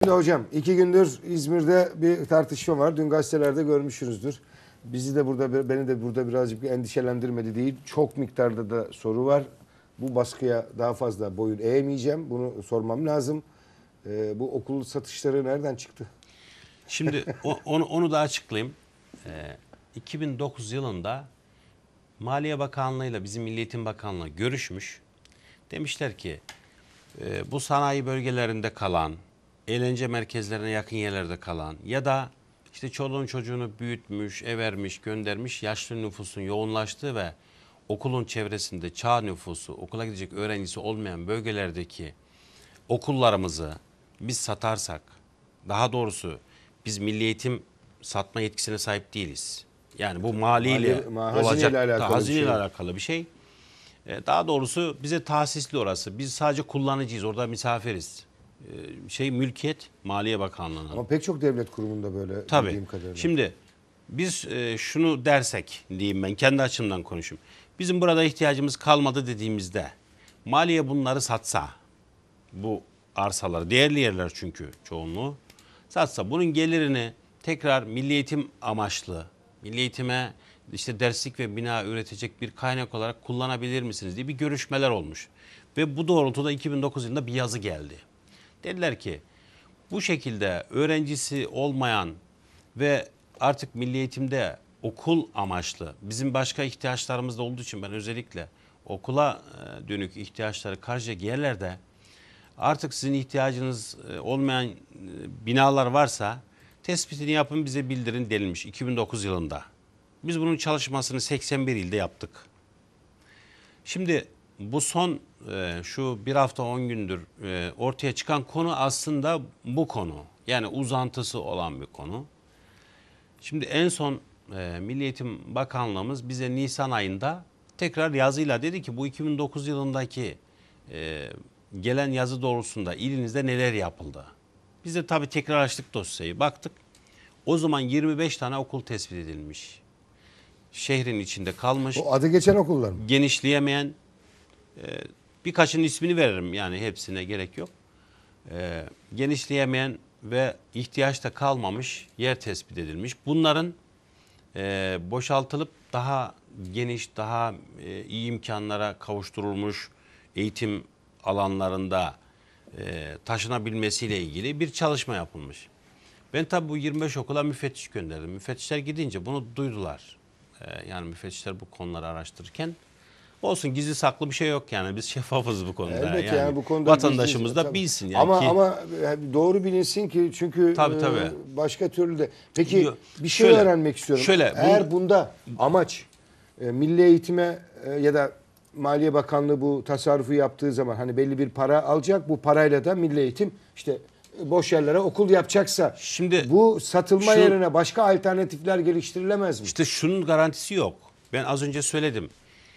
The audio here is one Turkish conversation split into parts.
Hocam 2 gündür İzmir'de bir tartışma var. Dün gazetelerde görmüşsünüzdür. Bizi de burada, beni de burada birazcık endişelendirmedi değil. Çok miktarda da soru var. Bu baskıya daha fazla boyun eğmeyeceğim. Bunu sormam lazım. Bu okul satışları nereden çıktı? Şimdi onu da açıklayayım. 2009 yılında Maliye Bakanlığı ile bizim Milli Eğitim Bakanlığı görüşmüş. Demişler ki bu sanayi bölgelerinde kalan, eğlence merkezlerine yakın yerlerde kalan ya da işte çoluğun çocuğunu büyütmüş, ev vermiş, göndermiş yaşlı nüfusun yoğunlaştığı ve okulun çevresinde çağ nüfusu, okula gidecek öğrencisi olmayan bölgelerdeki okullarımızı biz satarsak, daha doğrusu biz milli eğitim satma yetkisine sahip değiliz. Yani bu maliyle olacak, hazineyle alakalı bir şey. Daha doğrusu bize tahsisli orası. Biz sadece kullanıcıyız, orada misafiriz. Mülkiyet Maliye Bakanlığı'nın. Ama pek çok devlet kurumunda böyle Tabii. bildiğim kadarıyla. Şimdi biz şunu dersek diyeyim, ben kendi açımdan konuşayım. Bizim burada ihtiyacımız kalmadı dediğimizde Maliye bunları satsa, bu arsaları, değerli yerler çünkü çoğunluğu, satsa bunun gelirini tekrar milli eğitim amaçlı, milli eğitime işte derslik ve bina üretecek bir kaynak olarak kullanabilir misiniz diye bir görüşmeler olmuş. Ve bu doğrultuda 2009 yılında bir yazı geldi. Dediler ki bu şekilde öğrencisi olmayan ve artık milli eğitimde okul amaçlı, bizim başka ihtiyaçlarımız da olduğu için ben özellikle okula dönük ihtiyaçları karşılayacak yerlerde artık sizin ihtiyacınız olmayan binalar varsa tespitini yapın, bize bildirin denilmiş 2009 yılında. Biz bunun çalışmasını 81 ilde yaptık. Şimdi bu son şu bir hafta 10 gündür ortaya çıkan konu aslında bu konu. Yani uzantısı olan bir konu. Şimdi en son Milli Eğitim Bakanlığımız bize Nisan ayında tekrar yazıyla dedi ki bu 2009 yılındaki gelen yazı doğrultusunda ilinizde neler yapıldı? Biz de tabii tekrar açtık dosyayı, baktık. O zaman 25 tane okul tespit edilmiş. Şehrin içinde kalmış. O adı geçen okullar mı? Genişleyemeyen, birkaçının ismini veririm yani hepsine gerek yok. Genişleyemeyen ve ihtiyaçta kalmamış yer tespit edilmiş. Bunların boşaltılıp daha geniş, daha iyi imkanlara kavuşturulmuş eğitim alanlarında taşınabilmesiyle ilgili bir çalışma yapılmış. Ben tabii bu 25 okula müfettiş gönderdim. Müfettişler gidince bunu duydular. Yani müfettişler bu konuları araştırırken olsun, gizli saklı bir şey yok yani, biz şeffafız bu konuda. Elbette yani bu konuda vatandaşımız da bilsin yani. Ama doğru bilinsin ki çünkü tabii. Başka türlü de. Peki bir şey şöyle, öğrenmek istiyorum. Eğer bunda amaç milli eğitime ya da Maliye Bakanlığı bu tasarrufu yaptığı zaman hani belli bir para alacak, bu parayla da milli eğitim işte boş yerlere okul yapacaksa şimdi bu satılma yerine başka alternatifler geliştirilemez mi? İşte şunun garantisi yok. Ben az önce söyledim.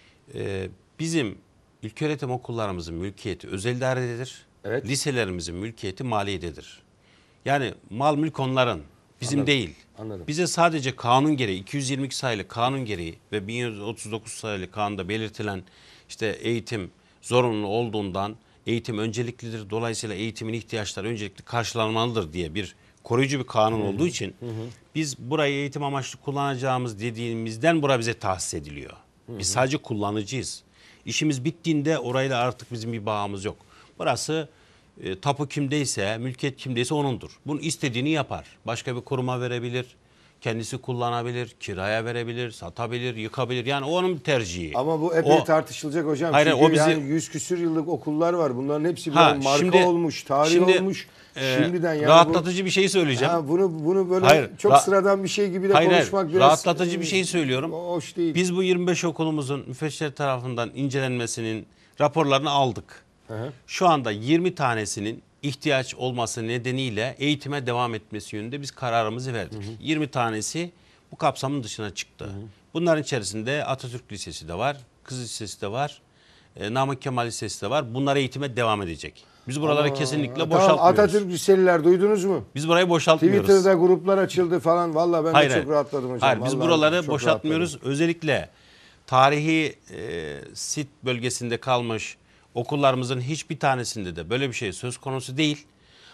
Bizim ilköğretim okullarımızın mülkiyeti özel idarededir. Evet. Liselerimizin mülkiyeti maliyededir. Yani mal mülk onların, bizim değil. Anladım. Bize sadece kanun gereği, 222 sayılı kanun gereği ve 1139 sayılı kanunda belirtilen işte eğitim zorunlu olduğundan eğitim önceliklidir. Dolayısıyla eğitimin ihtiyaçları öncelikli karşılanmalıdır diye bir koruyucu bir kanun olduğu için biz burayı eğitim amaçlı kullanacağımız dediğimizden bura bize tahsis ediliyor. Biz sadece kullanıcıyız. İşimiz bittiğinde orayla artık bizim bir bağımız yok. Burası tapu kimdeyse, mülkiyet kimdeyse onundur. Bunun istediğini yapar. Başka bir kuruma verebilir, kendisi kullanabilir, kiraya verebilir, satabilir, yıkabilir. Yani onun tercihi. Ama bu epey tartışılacak hocam. Hayır, çünkü o bizi, yani 100 küsür yıllık okullar var. Bunların hepsi marka olmuş, tarih olmuş. Şimdiden yani rahatlatıcı bir şey söyleyeceğim. Bunu böyle çok sıradan bir şey gibi de konuşmak biraz rahatlatıcı bir şey söylüyorum. Hoş değil. Biz bu 25 okulumuzun müfettişler tarafından incelenmesinin raporlarını aldık. Şu anda 20 tanesinin ihtiyaç olması nedeniyle eğitime devam etmesi yönünde biz kararımızı verdik. 20 tanesi bu kapsamın dışına çıktı. Bunların içerisinde Atatürk Lisesi de var, Kız Lisesi de var, Namık Kemal Lisesi de var. Bunlar eğitime devam edecek. Biz buraları kesinlikle boşaltmıyoruz. Atatürk Liseliler duydunuz mu? Biz burayı boşaltmıyoruz. Twitter'da gruplar açıldı falan. Vallahi ben de çok rahatladım hocam. Hayır, biz buraları boşaltmıyoruz. Özellikle tarihi sit bölgesinde kalmış okullarımızın hiçbir tanesinde de böyle bir şey söz konusu değil.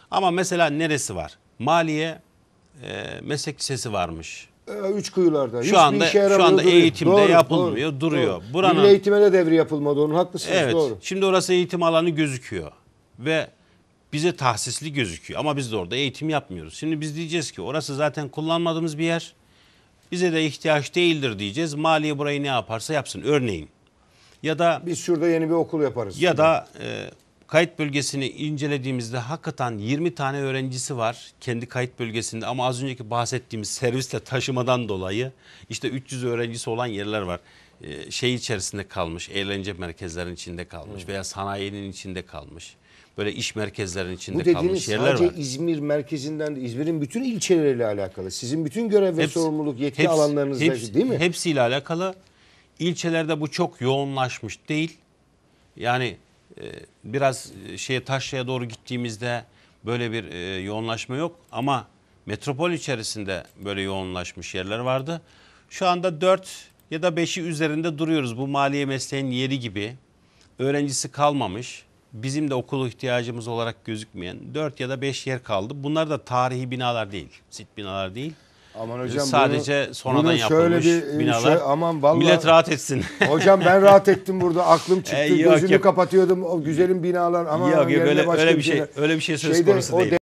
Ama mesela neresi var? Maliye meslek lisesi varmış. Üç kuyularda. Şu anda duruyor. eğitimde Doğru, yapılmıyor, duruyor. Doğru. Buranın, Milli eğitime de devri yapılmadı, onun haklısınız, evet, doğru. şimdi orası eğitim alanı gözüküyor ve bize tahsisli gözüküyor ama biz de orada eğitim yapmıyoruz. Şimdi biz diyeceğiz ki orası zaten kullanmadığımız bir yer. Bize de ihtiyaç değildir diyeceğiz. Maliye burayı ne yaparsa yapsın örneğin. Ya da Biz şurada yeni bir okul yaparız. kayıt bölgesini incelediğimizde hakikaten 20 tane öğrencisi var kendi kayıt bölgesinde ama az önceki bahsettiğimiz servisle taşımadan dolayı işte 300 öğrencisi olan yerler var. Şey içerisinde kalmış, eğlence merkezlerinin içinde kalmış veya sanayinin içinde kalmış. Böyle iş merkezlerinin içinde kalmış yerler var. Bu dediğiniz sadece İzmir merkezinden de, İzmir'in bütün ilçeleriyle alakalı. Sizin bütün görev ve sorumluluk yetki alanlarınızda değil mi? Hepsiyle alakalı. İlçelerde bu çok yoğunlaşmış değil. Yani biraz Taşra'ya doğru gittiğimizde böyle bir yoğunlaşma yok ama metropol içerisinde böyle yoğunlaşmış yerler vardı. Şu anda 4 ya da 5'i üzerinde duruyoruz. Bu maliye mesleğinin yeri gibi. Öğrencisi kalmamış. Bizim de okul ihtiyacımız olarak gözükmeyen 4 ya da 5 yer kaldı. Bunlar da tarihi binalar değil, sit binalar değil. Aman hocam, sadece sonradan yapılmış bir binalar. aman vallahi, millet rahat etsin. Hocam ben rahat ettim burada. Aklım çıktı. Yok, Gözümü yok. kapatıyordum. O güzelim binalar ama Yok, yerine öyle başka bir şey söz konusu değil.